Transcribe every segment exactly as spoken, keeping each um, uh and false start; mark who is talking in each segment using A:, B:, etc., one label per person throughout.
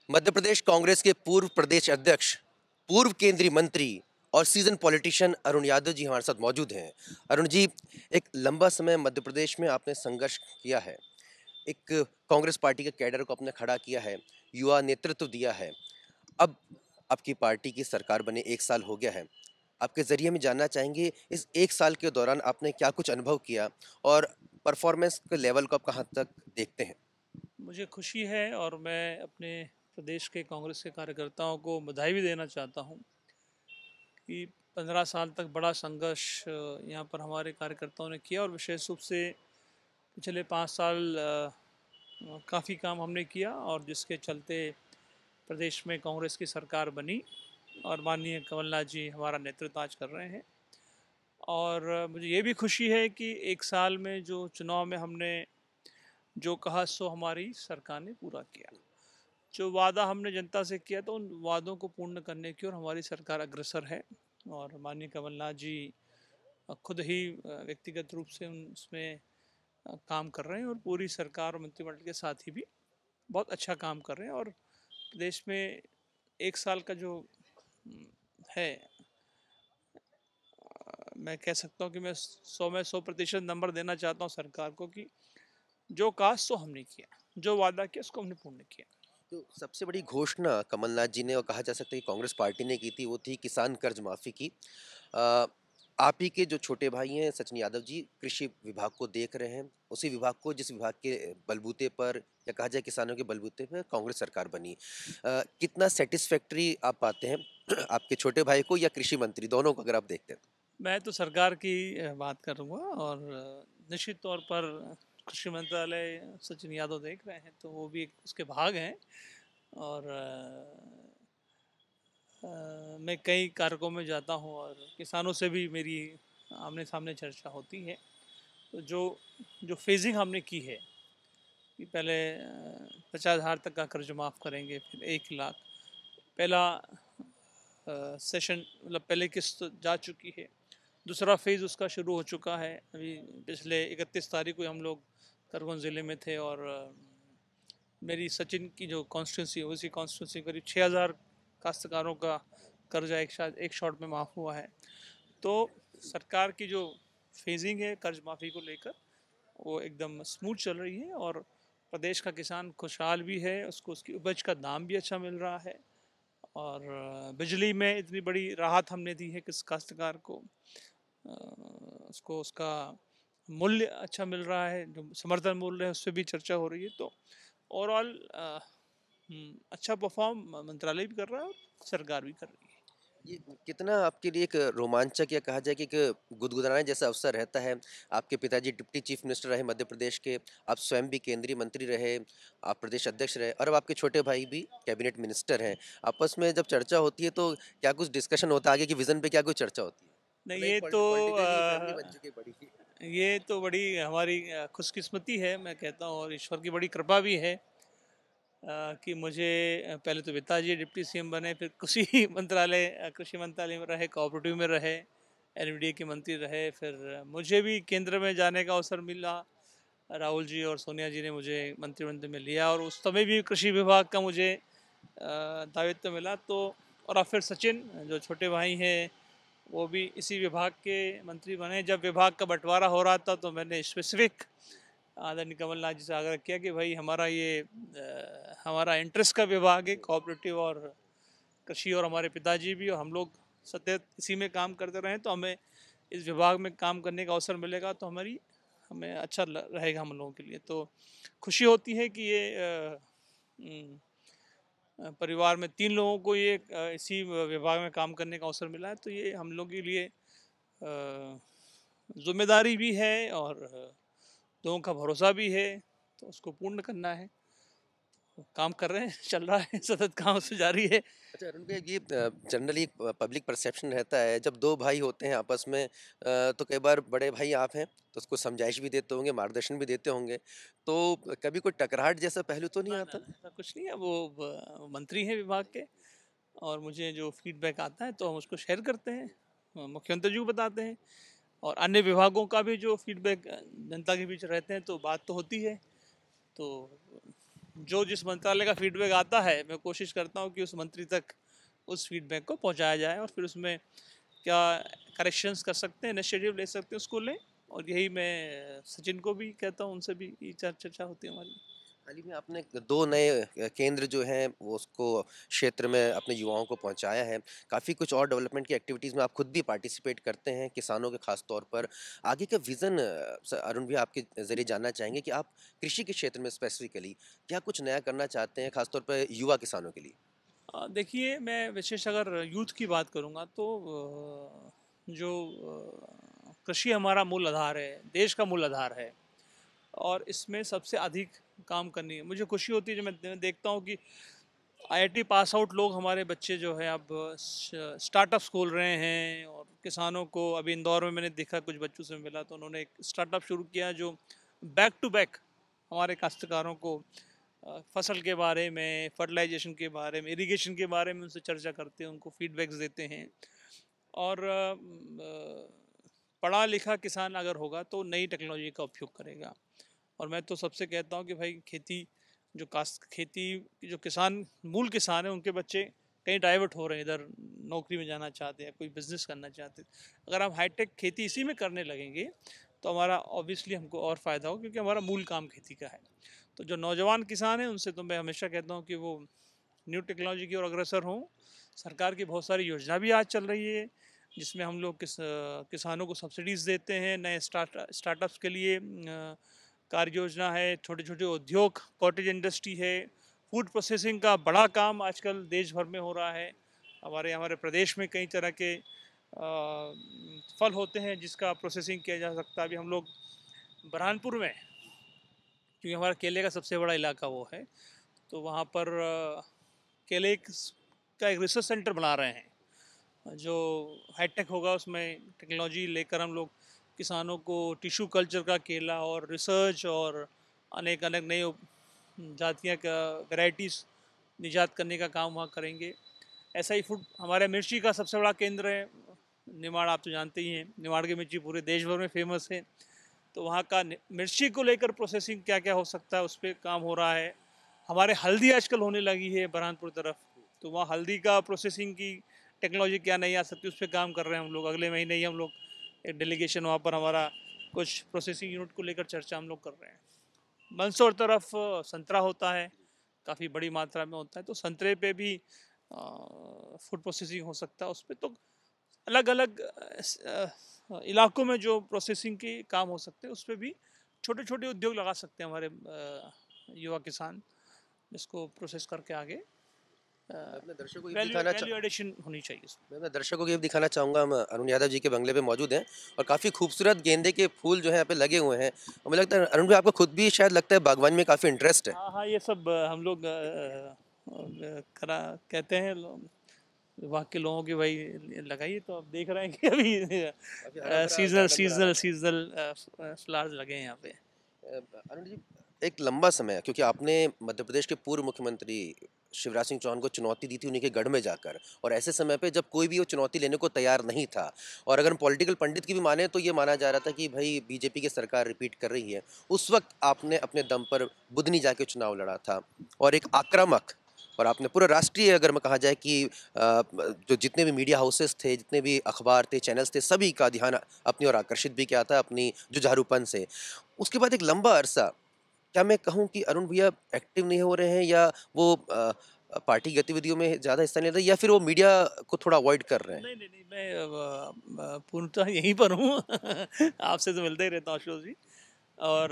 A: मध्य प्रदेश कांग्रेस के पूर्व प्रदेश अध्यक्ष, पूर्व केंद्रीय मंत्री और सीजन पॉलिटिशियन अरुण यादव जी हमारे साथ मौजूद हैं। अरुण जी, एक लंबा समय मध्य प्रदेश में आपने संघर्ष किया है, एक कांग्रेस पार्टी के कैडर को आपने खड़ा किया है, युवा नेतृत्व दिया है। अब आपकी पार्टी की सरकार बने एक साल हो गया है। आपके ज़रिए हम जानना चाहेंगे इस एक साल के दौरान आपने क्या कुछ अनुभव किया और परफॉर्मेंस के लेवल को आप कहाँ तक देखते हैं?
B: मुझे खुशी है और मैं अपने प्रदेश के कांग्रेस के कार्यकर्ताओं को बधाई भी देना चाहता हूँ कि पंद्रह साल तक बड़ा संघर्ष अ, यहाँ पर हमारे कार्यकर्ताओं ने किया और विशेष रूप से पिछले पाँच साल काफ़ी काम हमने किया और जिसके चलते प्रदेश में कांग्रेस की सरकार बनी और माननीय कमलनाथ जी हमारा नेतृत्व आज कर रहे हैं। और अ, मुझे ये भी खुशी है कि एक साल में जो चुनाव में हमने जो कहा सो हमारी सरकार ने पूरा किया। जो वादा हमने जनता से किया तो उन वादों को पूर्ण करने की ओर हमारी सरकार अग्रसर है। और माननीय कमलनाथ जी अ, खुद ही अ, व्यक्तिगत रूप से उन उसमें अ, काम कर रहे हैं और पूरी सरकार और मंत्रिमंडल के साथ ही भी बहुत अच्छा काम कर रहे हैं। और देश में एक साल का जो उम, है अ, मैं कह सकता हूँ कि मैं सौ में सौ प्रतिशत नंबर देना चाहता हूँ सरकार को कि जो कहा सो हमने किया, जो वादा किया उसको हमने पूर्ण किया।
A: तो सबसे बड़ी घोषणा कमलनाथ जी ने और कहा जा सकता है कि कांग्रेस पार्टी ने की थी, वो थी किसान कर्ज माफी की। अ, आप ही के जो छोटे भाई हैं सचिन यादव जी कृषि विभाग को देख रहे हैं, उसी विभाग को जिस विभाग के बलबूते पर या कहा जाए किसानों के बलबूते पर कांग्रेस सरकार बनी। अ, कितना सेटिस्फैक्टरी आप पाते हैं आपके छोटे भाई को या कृषि मंत्री दोनों को अगर आप देखते हैं?
B: मैं तो सरकार की अ, बात करूँगा और अ, निश्चित तौर पर कृषि मंत्रालय सचिन यादव देख रहे हैं तो वो भी एक उसके भाग हैं। और अ, अ, मैं कई कार्यक्रमों में जाता हूँ और किसानों से भी मेरी आमने सामने चर्चा होती है। तो जो जो फेजिंग हमने की है कि पहले पचास हज़ार तक का कर्ज माफ़ करेंगे, फिर एक लाख। पहला अ, सेशन मतलब पहले किस्त जा चुकी है, दूसरा फेज़ उसका शुरू हो चुका है। अभी पिछले इकतीस तारीख को हम लोग खरगोन ज़िले में थे और अ, मेरी सचिन की जो कॉन्स्टिट्यूंसी है उसी कॉन्स्टिट्यूंसी करीब छः हज़ार काश्तकारों का कर्जा एक साथ एक शॉट में माफ़ हुआ है। तो सरकार की जो फेजिंग है कर्ज माफ़ी को लेकर वो एकदम स्मूथ चल रही है और प्रदेश का किसान खुशहाल भी है, उसको उसकी उपज का दाम भी अच्छा मिल रहा है। और अ, बिजली में इतनी बड़ी राहत हमने दी है किस काश्तकार को, अ, उसको उसका मूल्य अच्छा मिल रहा है, जो समर्थन मूल्य है उस पे भी चर्चा हो रही है। तो ओवरऑल अच्छा परफॉर्म मंत्रालय भी कर रहा है और सरकार भी कर रही है।
A: ये कितना आपके लिए एक रोमांचक या कहा जाए कि एक गुदगुदाने जैसा अवसर रहता है। आपके पिताजी डिप्टी चीफ मिनिस्टर रहे मध्य प्रदेश के, आप स्वयं भी केंद्रीय मंत्री रहे, आप प्रदेश अध्यक्ष रहे और अब आपके छोटे भाई भी कैबिनेट मिनिस्टर हैं। आपस में जब चर्चा होती है तो क्या कुछ डिस्कशन होता है आगे की विजन पे, क्या कुछ चर्चा होती है?
B: नहीं
A: मतलब एक
B: ये तो
A: पॉलिटिकली फैमिली बन
B: अ,
A: चुकी है बड़ी।
B: ये तो बड़ी हमारी अ, खुशकिस्मती है मैं कहता हूँ, और ईश्वर की बड़ी कृपा भी है अ, कि मुझे अ, पहले तो पिताजी डिप्टी सीएम बने, फिर कृषि मंत्रालय अ, कृषि मंत्रालय में रहे, कोऑपरेटिव में रहे, एनवीडीए के मंत्री रहे, फिर मुझे भी केंद्र में जाने का अवसर मिला। राहुल जी और सोनिया जी ने मुझे मंत्रिमंडल में लिया और उस समय भी कृषि विभाग का मुझे अ, दायित्व मिला। तो और अब फिर सचिन जो छोटे भाई हैं वो भी इसी विभाग के मंत्री बने। जब विभाग का बंटवारा हो रहा था तो मैंने स्पेसिफिक आदरणीय कमलनाथ जी से आग्रह किया कि भाई हमारा ये अ, हमारा इंटरेस्ट का विभाग है कोऑपरेटिव और कृषि, और हमारे पिताजी भी और हम लोग सतत इसी में काम करते रहें तो हमें इस विभाग में काम करने का अवसर मिलेगा तो हमारी हमें अच्छा ल- रहेगा हम लोगों के लिए। तो खुशी होती है कि ये अ, उम, अ, परिवार में तीन लोगों को ये अ, इसी विभाग में काम करने का अवसर मिला है तो ये हम लोग के लिए अ, जिम्मेदारी भी है और अ, लोगों का भरोसा भी है, तो उसको पूर्ण करना है। काम कर रहे हैं, चल रहा है, सतत काम से जारी है।
A: अच्छा अरुण भैया, ये जनरली पब्लिक परसेप्शन रहता है जब दो भाई होते हैं आपस में, अ, तो कई बार बड़े भाई आप हैं तो उसको समझाइश भी देते होंगे, मार्गदर्शन भी देते होंगे, तो कभी कोई टकराहट जैसा पहलू तो नहीं
B: ना ना
A: आता?
B: ना, ऐसा कुछ नहीं है। वो ब- मंत्री हैं विभाग के और मुझे जो फीडबैक आता है तो हम उसको शेयर करते हैं, अ, मुख्यमंत्री जी को बताते हैं। और अन्य विभागों का भी जो फीडबैक जनता के बीच रहते हैं तो बात तो होती है। तो जो जिस मंत्रालय का फीडबैक आता है, मैं कोशिश करता हूँ कि उस मंत्री तक उस फीडबैक को पहुँचाया जाए और फिर उसमें क्या करेक्शंस कर सकते हैं, इनिशिएटिव ले सकते हैं, उसको लें। और यही मैं सचिन को भी कहता हूँ, उनसे भी ये चर चर्चा होती है हमारी।
A: हाल ही में आपने दो नए अ, केंद्र जो हैं वो उसको क्षेत्र में अपने युवाओं को पहुंचाया है। काफ़ी कुछ और डेवलपमेंट की एक्टिविटीज़ में आप खुद भी पार्टिसिपेट करते हैं, किसानों के खास तौर पर। आगे का विज़न अ, स अरुण भैया आपके ज़रिए जानना चाहेंगे कि आप कृषि के क्षेत्र में स्पेसिफ़िकली क्या कुछ नया करना चाहते हैं, खास तौर पे युवा किसानों के लिए?
B: अ, देखिए, मैं विशेष अगर यूथ की बात करूँगा तो अ, जो अ, कृषि हमारा मूल आधार है, देश का मूल आधार है और इसमें सबसे अधिक काम करनी है। मुझे खुशी होती है जब मैं मैं देखता हूँ कि आईआईटी पास आउट लोग, हमारे बच्चे जो है अब स स्टार्टअप्स खोल रहे हैं और किसानों को, अभी इंदौर में मैंने देखा, कुछ बच्चों से मिला तो उन्होंने एक स्टार्टअप शुरू किया जो बैक टू बैक हमारे काश्तकारों को अ, फसल के बारे में, फर्टिलाइजेशन के बारे में, इरिगेशन के बारे में उनसे चर्चा करते हैं, उनको फीडबैक्स देते हैं। और अ, अ, पढ़ा लिखा किसान अगर होगा तो नई टेक्नोलॉजी का उपयोग करेगा। और मैं तो सबसे कहता हूँ कि भाई, खेती जो कास खेती जो किसान, मूल किसान है, उनके बच्चे कहीं डाइवर्ट हो रहे हैं, इधर नौकरी में जाना चाहते हैं, कोई बिजनेस करना चाहते हैं। अगर हम हाईटेक खेती इसी में करने लगेंगे तो हमारा ऑब्वियसली हमको और फ़ायदा हो, क्योंकि हमारा मूल काम खेती का है। तो जो नौजवान किसान हैं उनसे तो मैं हमेशा कहता हूँ कि वो न्यू टेक्नोलॉजी की ओर अग्रसर हों। सरकार की बहुत सारी योजना भी आज चल रही है जिसमें हम लोग किस किसानों को सब्सिडीज़ देते हैं नए स्टार्ट स्टार्टअप्स के लिए। अ, कार्य योजना है, छोटे छोटे उद्योग, कॉटेज इंडस्ट्री है, फूड प्रोसेसिंग का बड़ा काम आजकल देश भर में हो रहा है। हमारे हमारे प्रदेश में कई तरह के अ, फल होते हैं जिसका प्रोसेसिंग किया जा सकता है। अभी हम लोग बुरहानपुर में, क्योंकि हमारा केले का सबसे बड़ा इलाका वो है, तो वहाँ पर अ, केले क- का एक रिसर्च सेंटर बना रहे हैं जो हाईटेक होगा। उसमें टेक्नोलॉजी लेकर हम लोग किसानों को टिश्यू कल्चर का केला और रिसर्च और अनेक अनेक नए उप- जातियाँ का वैरायटीज़ निजात करने का काम वहाँ करेंगे। ऐसा ही फूड, हमारे मिर्ची का सबसे बड़ा केंद्र है निमाड़, आप तो जानते ही हैं, निमाड़ की मिर्ची पूरे देश भर में फेमस है। तो वहाँ का नि- मिर्ची को लेकर प्रोसेसिंग क्या क्या हो सकता है, उस पर काम हो रहा है। हमारे हल्दी आजकल होने लगी है बुरहानपुर तरफ, तो वहाँ हल्दी का प्रोसेसिंग की टेक्नोलॉजी क्या नहीं आ सकती, उस पर काम कर रहे हैं हम लोग। अगले महीने ही हम लोग एक डेलीगेशन वहाँ पर, हमारा कुछ प्रोसेसिंग यूनिट को लेकर चर्चा हम लोग कर रहे हैं। मंदसौर तरफ अ, संतरा होता है, काफ़ी बड़ी मात्रा में होता है, तो संतरे पे भी फूड प्रोसेसिंग हो सकता है उस पर। तो अलग अलग इलाकों में जो प्रोसेसिंग के काम हो सकते हैं उस पर भी छोटे छोटे उद्योग लगा सकते हैं हमारे अ, युवा किसान, जिसको प्रोसेस करके आगे
A: मैं अपने दर्शकों को ये भी
B: वैल्यू
A: दिखाना चा
B: वैल्यू एडिशन होनी चाहिए इसमें।
A: मैं अपने दर्शकों को ये भी दिखाना चाहूँगा, हम अरुण यादव जी के बंगले पे मौजूद हैं और काफ़ी खूबसूरत गेंदे के फूल जो हैं यहाँ पे लगे हुए हैं और मुझे लगता है अरुण भाई आपको खुद भी शायद लगता है बागवानी में काफ़ी इंटरेस्ट है।
B: हाँ हाँ, ये सब अ, हम लोग अ, अ, करा कहते हैं लोग, वहाँ के लोगों की, भाई लगाइए। तो आप देख रहे हैं कि
A: काफ़ी हरा
B: अभी
A: भरा
B: सीजनल
A: गार्डन बना
B: सीजनल
A: रखा है।
B: सीजनल फ्लावर्स लगे हैं यहाँ पे।
A: अ, अरुण जी, एक लंबा समय, क्योंकि आपने मध्य प्रदेश के पूर्व मुख्यमंत्री शिवराज सिंह चौहान को चुनौती दी थी उन्हीं के गढ़ में जाकर, और ऐसे समय पे जब कोई भी वो चुनौती लेने को तैयार नहीं था, और अगर हम पॉलिटिकल पंडित की भी माने तो ये माना जा रहा था कि भाई बीजेपी की सरकार रिपीट कर रही है। उस वक्त आपने अपने दम पर बुधनी जाके चुनाव लड़ा था और एक आक्रामक, और आपने पूरा राष्ट्रीय, अगर मैं कहा जाए कि अ, जो जितने भी मीडिया हाउसेस थे, जितने भी अखबार थे, चैनल्स थे, सभी का ध्यान अपनी ओर आकर्षित भी किया था अपनी जुझारूपन से। उसके बाद एक लंबा अरसा, क्या मैं कहूँ कि अरुण भैया एक्टिव नहीं हो रहे हैं, या वो अ, पार्टी गतिविधियों में ज़्यादा हिस्सा नहीं ले रहे, या फिर वो मीडिया को थोड़ा अवॉइड कर रहे हैं?
B: नहीं नहीं नहीं, मैं अ, अ, पूर्णतः यहीं पर हूँ। आपसे तो मिलता ही रहता हूँ आशुतोष जी। और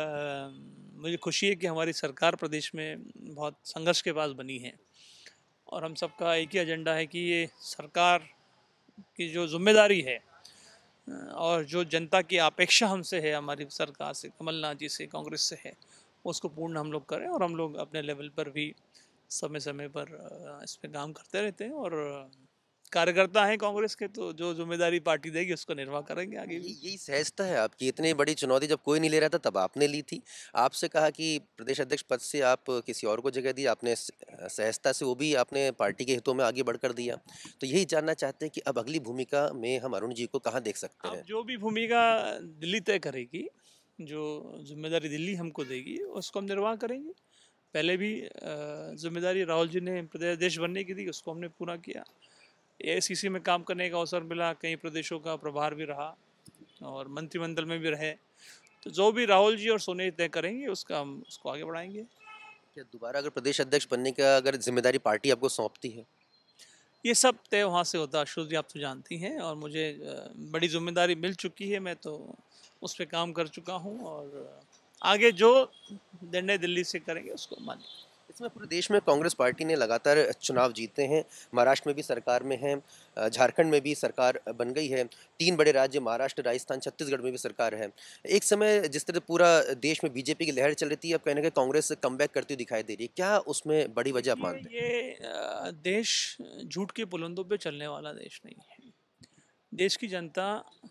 B: अ, मुझे खुशी है कि हमारी सरकार प्रदेश में बहुत संघर्ष के बाद बनी है और हम सबका एक ही एजेंडा है कि ये सरकार की जो जिम्मेदारी है अ, और जो जनता की अपेक्षा हमसे है, हमारी सरकार से, कमलनाथ जी से, कांग्रेस से है, उसको पूर्ण हम लोग करें। और हम लोग अपने लेवल पर भी समय समय पर अ, इस पे काम करते रहते हैं। और अ, कार्यकर्ता हैं कांग्रेस के, तो जो जिम्मेदारी पार्टी देगी उसको निर्वाह करेंगे आगे
A: ये
B: भी।
A: यही सहजता है आपकी, इतनी बड़ी चुनौती जब कोई नहीं ले रहा था तब आपने ली थी। आपसे कहा कि प्रदेश अध्यक्ष पद से आप किसी और को जगह दी, आपने स- सहजता से वो भी आपने पार्टी के हितों में आगे बढ़कर दिया। तो यही जानना चाहते हैं कि अब अगली भूमिका में हम अरुण जी को कहाँ देख सकते
B: अब
A: हैं?
B: जो भी भूमिका दिल्ली तय करेगी, जो जिम्मेदारी दिल्ली हमको देगी, उसको हम निर्वाह करेंगे। पहले भी जिम्मेदारी राहुल जी ने प्रदेश बनने की थी, उसको हमने पूरा किया। ए आई सी सी में काम करने का अवसर मिला, कई प्रदेशों का प्रभार भी रहा और मंत्रिमंडल में भी रहे। तो जो भी राहुल जी और सोनिया तय करेंगे उसका हम उसको आगे बढ़ाएंगे।
A: क्या दोबारा अगर प्रदेश अध्यक्ष बनने का अगर जिम्मेदारी पार्टी आपको सौंपती है?
B: ये सब तय वहाँ से होता है, अशोक जी आप तो जानती हैं, और मुझे बड़ी जिम्मेदारी मिल चुकी है, मैं तो उस पर काम कर चुका हूँ और आगे जो निर्णय दिल्ली से करेंगे उसको मानेंगे।
A: इसमें पूरे देश में कांग्रेस पार्टी ने लगातार चुनाव जीते हैं, महाराष्ट्र में भी सरकार में है, झारखंड में भी सरकार बन गई है, तीन बड़े राज्य महाराष्ट्र, राजस्थान, छत्तीसगढ़ में भी सरकार है। एक समय जिस तरह पूरा देश में बीजेपी की लहर चल रही थी, अब कहने का कांग्रेस कमबैक करती हुई दिखाई दे रही है, क्या उसमें बड़ी वजह आप मानते हैं?
B: ये देश झूठ के बुलंदों पे चलने वाला देश नहीं है। देश की जनता,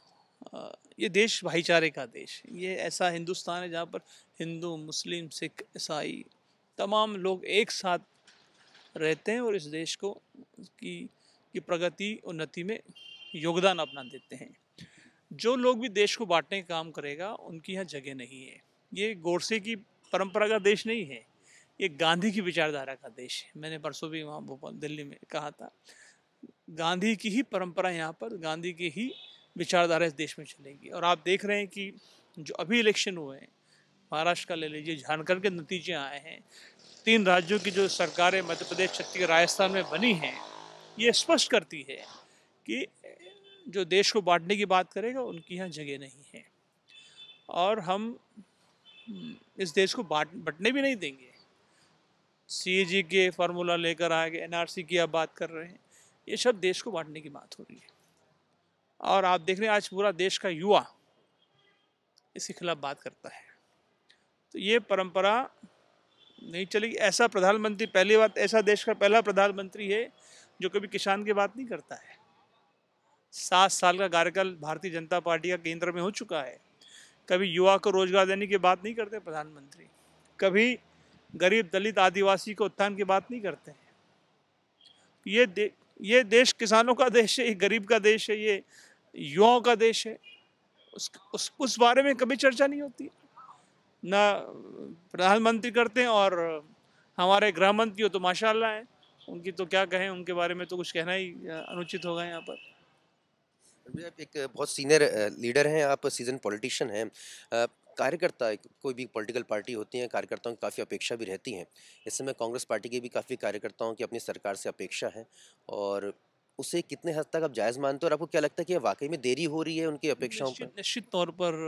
B: ये देश भाईचारे का देश, ये ऐसा हिंदुस्तान है जहाँ पर हिंदू, मुस्लिम, सिख, ईसाई तमाम लोग एक साथ रहते हैं और इस देश को की की प्रगति उन्नति में योगदान अपना देते हैं। जो लोग भी देश को बांटने का काम करेगा उनकी यहाँ जगह नहीं है। ये गोडसे की परंपरा का देश नहीं है, ये गांधी की विचारधारा का देश है। मैंने परसों भी वहाँ भोपाल दिल्ली में कहा था, गांधी की ही परंपरा यहाँ पर, गांधी की ही विचारधारा इस देश में चलेगी। और आप देख रहे हैं कि जो अभी इलेक्शन हुए हैं, महाराष्ट्र का ले लीजिए, झारखंड के नतीजे आए हैं, तीन राज्यों की जो सरकारें मध्य प्रदेश, छत्तीसगढ़, राजस्थान में बनी हैं, ये स्पष्ट करती है कि जो देश को बांटने की बात करेगा उनकी यहाँ जगह नहीं है और हम इस देश को बांट बंटने भी नहीं देंगे। सी ए जी के फार्मूला लेकर आ गए, एन आर सी की आप बात कर रहे हैं, ये सब देश को बांटने की बात हो रही है। और आप देख रहे हैं आज पूरा देश का युवा इसके खिलाफ बात करता है, तो ये परंपरा नहीं चलेगी। ऐसा प्रधानमंत्री, पहली बात, ऐसा देश का पहला प्रधानमंत्री है जो कभी किसान की बात नहीं करता है। सात साल का कार्यकाल भारतीय जनता पार्टी का केंद्र में हो चुका है, कभी युवा को रोजगार देने की बात नहीं करते प्रधानमंत्री, कभी गरीब, दलित, आदिवासी को उत्थान की बात नहीं करते हैं। ये दे, ये देश किसानों का देश है, ये गरीब का देश है, ये युवाओं का देश है, उस उस उस बारे में कभी चर्चा नहीं होती। ना प्रधानमंत्री करते हैं और हमारे गृह मंत्री हो तो माशाल्लाह है, उनकी तो क्या कहें, उनके बारे में तो कुछ कहना ही अनुचित होगा यहाँ पर।
A: आप एक बहुत सीनियर लीडर हैं, आप सीजन पॉलिटिशियन हैं, कार्यकर्ता, कोई भी पॉलिटिकल पार्टी होती है, कार्यकर्ताओं की काफ़ी अपेक्षा भी रहती हैं। इस समय कांग्रेस पार्टी के भी काफ़ी कार्यकर्ताओं की अपनी सरकार से अपेक्षा है और उसे कितने हद तक आप जायज़ मानते हो और आपको क्या लगता है कि वाकई में देरी हो रही है उनकी अपेक्षाओं पर?
B: निश्चित तौर पर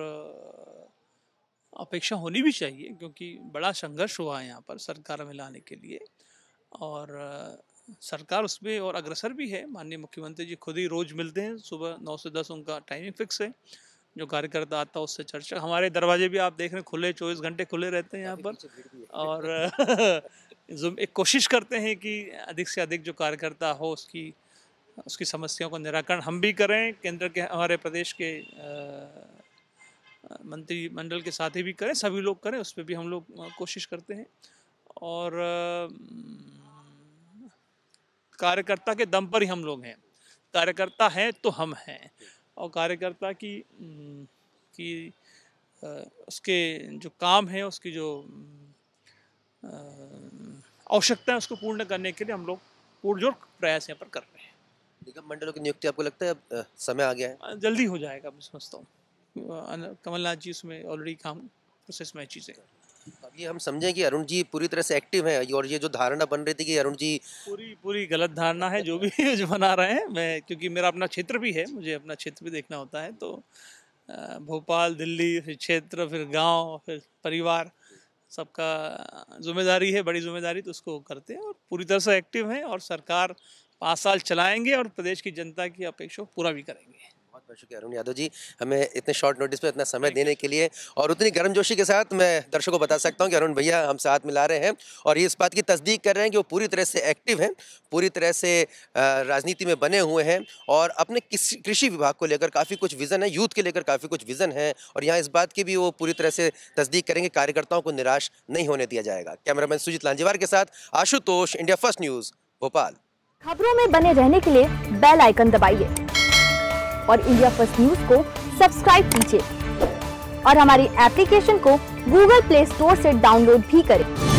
B: अपेक्षा होनी भी चाहिए, क्योंकि बड़ा संघर्ष हुआ है यहाँ पर सरकार में लाने के लिए और सरकार उसमें और अग्रसर भी है। माननीय मुख्यमंत्री जी खुद ही रोज़ मिलते हैं, सुबह नौ से दस उनका टाइमिंग फिक्स है। जो कार्यकर्ता आता है उससे चर्चा, हमारे दरवाजे भी आप देख रहे हैं खुले, चौबीस घंटे खुले रहते हैं यहाँ पर और एक कोशिश करते हैं कि अधिक से अधिक जो कार्यकर्ता हो उसकी उसकी समस्याओं का निराकरण हम भी करें, केंद्र के हमारे प्रदेश के मंत्रिमंडल के साथी भी करें, सभी लोग करें, उस पर भी हम लोग कोशिश करते हैं और कार्यकर्ता के दम पर ही हम लोग हैं। कार्यकर्ता हैं तो हम हैं और कार्यकर्ता की की उसके जो काम है, उसकी जो आवश्यकता है उसको पूर्ण करने के लिए हम लोग पुरजोर प्रयास यहाँ पर कर रहे हैं।
A: निगम मंडलों की नियुक्ति आपको लगता है अब समय आ गया है?
B: जल्दी हो जाएगा मैं समझता हूँ, कमलनाथ जी उसमें ऑलरेडी काम प्रोसेस में चीज़ें।
A: अब ये हम समझें कि अरुण जी पूरी तरह से एक्टिव हैं और ये जो धारणा बन रही थी कि अरुण जी,
B: पूरी पूरी गलत धारणा है जो भी जो बना रहे हैं। मैं, क्योंकि मेरा अपना क्षेत्र भी है, मुझे अपना क्षेत्र भी देखना होता है, तो भोपाल, दिल्ली, फिर क्षेत्र, फिर गांव, फिर परिवार, सबका जिम्मेदारी है, बड़ी जिम्मेदारी, तो उसको करते हैं और पूरी तरह से एक्टिव हैं और सरकार पाँच साल चलाएंगे और प्रदेश की जनता की अपेक्षा पूरा भी करेंगे।
A: बहुत बहुत शुक्रिया अरुण यादव जी, हमें इतने शॉर्ट नोटिस पे इतना समय देने के लिए और उतनी गर्मजोशी के साथ मैं दर्शकों को बता सकता हूं कि अरुण भैया हम साथ मिला रहे हैं और ये इस बात की तस्दीक कर रहे हैं कि वो पूरी तरह से एक्टिव हैं, पूरी तरह से राजनीति में बने हुए हैं और अपने कृषि विभाग को लेकर काफ़ी कुछ विज़न है, यूथ के लेकर काफ़ी कुछ विज़न है और यहाँ इस बात की भी वो पूरी तरह से तस्दीक करेंगे, कार्यकर्ताओं को निराश नहीं होने दिया जाएगा। कैमरामैन सुजीत लांजीवार के साथ Ashutosh, India First News, Bhopal.
C: खबरों में बने रहने के लिए बेल आइकन दबाइए और इंडिया फर्स्ट न्यूज को सब्सक्राइब कीजिए और हमारी एप्लीकेशन को गूगल प्ले स्टोर से डाउनलोड भी करें।